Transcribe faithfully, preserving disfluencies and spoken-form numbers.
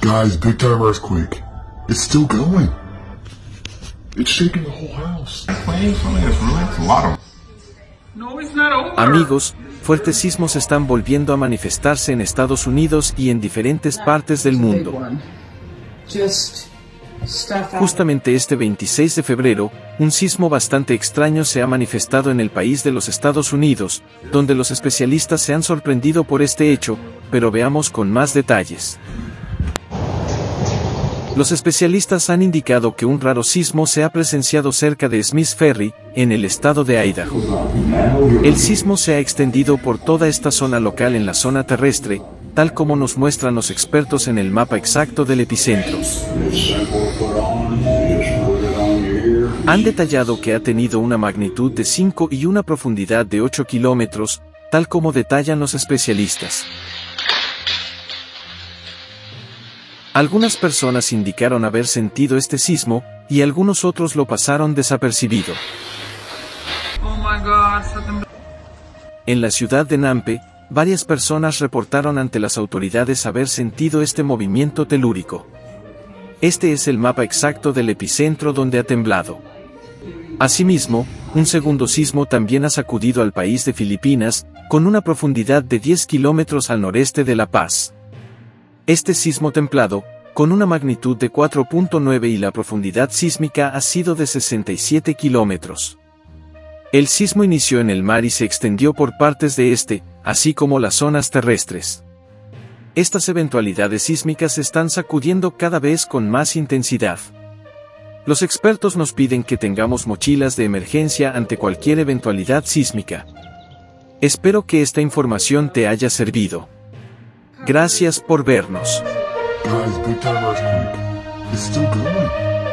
Guys, big time earthquake. It's still going. It's shaking the whole house. No, it's not over. Amigos, fuertes sismos están volviendo a manifestarse en Estados Unidos y en diferentes partes del mundo. Justamente este veintiséis de febrero, un sismo bastante extraño se ha manifestado en el país de los Estados Unidos, donde los especialistas se han sorprendido por este hecho, pero veamos con más detalles. Los especialistas han indicado que un raro sismo se ha presenciado cerca de Smith Ferry, en el estado de Idaho. El sismo se ha extendido por toda esta zona local en la zona terrestre, tal como nos muestran los expertos en el mapa exacto del epicentro. Han detallado que ha tenido una magnitud de cinco y una profundidad de ocho kilómetros, tal como detallan los especialistas. Algunas personas indicaron haber sentido este sismo, y algunos otros lo pasaron desapercibido. Oh my God. En la ciudad de Nampe, varias personas reportaron ante las autoridades haber sentido este movimiento telúrico. Este es el mapa exacto del epicentro donde ha temblado. Asimismo, un segundo sismo también ha sacudido al país de Filipinas, con una profundidad de diez kilómetros al noreste de La Paz. Este sismo templado, con una magnitud de cuatro punto nueve y la profundidad sísmica ha sido de sesenta y siete kilómetros. El sismo inició en el mar y se extendió por partes de este, así como las zonas terrestres. Estas eventualidades sísmicas están sacudiendo cada vez con más intensidad. Los expertos nos piden que tengamos mochilas de emergencia ante cualquier eventualidad sísmica. Espero que esta información te haya servido. Gracias por vernos. Guys, big time earthquake. It's still going.